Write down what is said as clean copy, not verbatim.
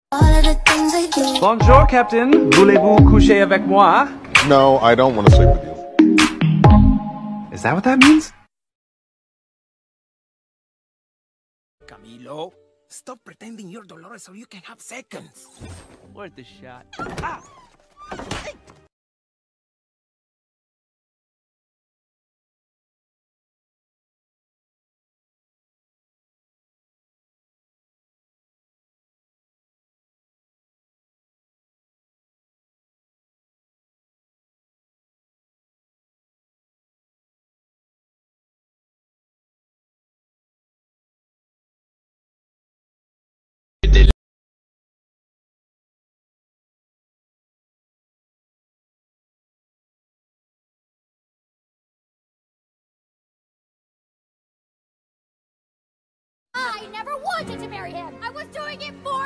Bonjour, Captain. Voulez-vous coucher avec moi? No, I don't want to sleep with you. Is that what that means? Camilo, stop pretending you're Dolores so you can have seconds. Worth the shot. Ah! Hey! I never wanted to marry him. I was doing it for